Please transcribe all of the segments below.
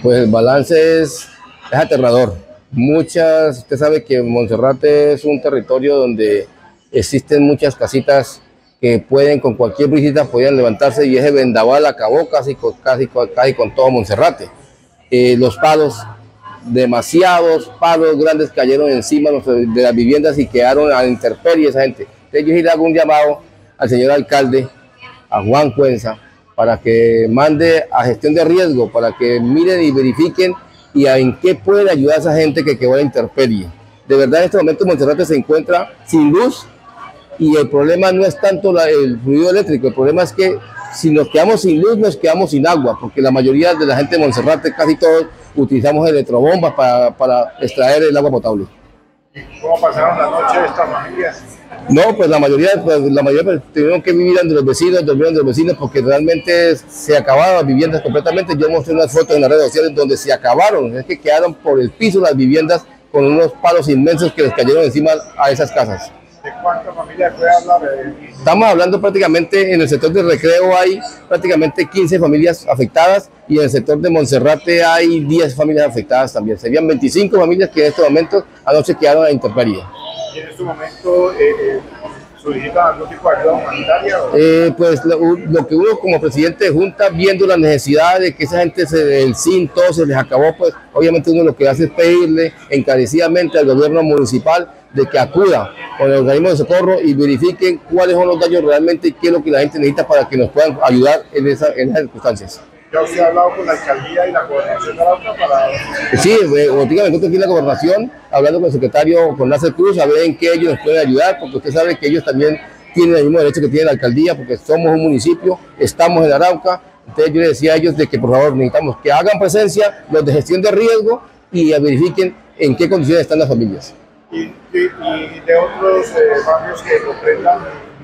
Pues el balance es aterrador. Usted sabe que Monserrate es un territorio donde existen muchas casitas que pueden, con cualquier visita, podían levantarse, y ese vendaval acabó casi con todo Monserrate. Los palos, demasiados palos grandes cayeron encima de las viviendas y quedaron a la intemperie esa gente. Entonces yo sí le hago un llamado al señor alcalde, a Juan Cuenza, para que mande a gestión de riesgo, para que miren y verifiquen y en qué pueden ayudar a esa gente que quedó a la intemperie. De verdad, en este momento Monserrate se encuentra sin luz, y el problema no es tanto el fluido eléctrico, el problema es que si nos quedamos sin luz, nos quedamos sin agua, porque la mayoría de la gente de Monserrate, casi todos, utilizamos electrobombas para extraer el agua potable. ¿Cómo pasaron la noche estas familias? No, pues la mayoría tuvieron que vivir entre los vecinos, dormieron entre los vecinos, porque realmente se acabaron las viviendas completamente. Yo mostré unas fotos en las redes sociales donde se acabaron, es que quedaron por el piso las viviendas con unos palos inmensos que les cayeron encima a esas casas. ¿De cuántas familias puede hablar? Estamos hablando prácticamente, en el sector de Recreo hay prácticamente 15 familias afectadas, y en el sector de Monserrate hay 10 familias afectadas también. Serían 25 familias que en este momento anoche quedaron a la intemperie. ¿Y en este momento solicitan algún tipo de ayuda humanitaria? Pues lo que uno como presidente de Junta, viendo la necesidad de que esa gente del SIN, todo se les acabó, pues obviamente uno lo que hace es pedirle encarecidamente al gobierno municipal de que acuda con el organismo de socorro y verifiquen cuáles son los daños realmente y qué es lo que la gente necesita para que nos puedan ayudar en esas circunstancias. ¿Ya usted ha hablado con la alcaldía y la gobernación de Arauca para...? Sí, me encuentro aquí en la gobernación, hablando con el secretario, con Nácer Cruz, a ver en qué ellos nos pueden ayudar, porque usted sabe que ellos también tienen el mismo derecho que tiene la alcaldía, porque somos un municipio, estamos en Arauca. Entonces yo les decía a ellos de que por favor necesitamos que hagan presencia los de gestión de riesgo y verifiquen en qué condiciones están las familias. ¿Y de otros barrios que comprendan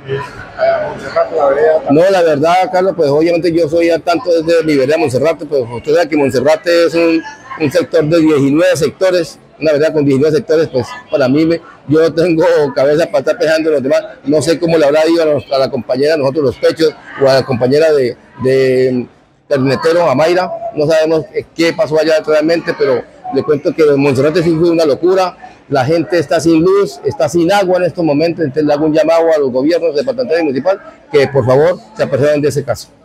Monserrate, la vereda? No, la verdad, Carlos, pues obviamente yo soy al tanto desde mi vereda Monserrate, pues usted sabe que Monserrate es un sector de 19 sectores, una vereda con 19 sectores, pues para mí, yo no tengo cabeza para estar pensando en los demás. No sé cómo le habrá ido a la compañera de nosotros Los Pechos, o a la compañera del netero, a Mayra. No sabemos qué pasó allá realmente, pero le cuento que Monserrate sí fue una locura. La gente está sin luz, está sin agua en estos momentos. Entonces le hago un llamado a los gobiernos departamentales y municipal que por favor se aperciban de ese caso.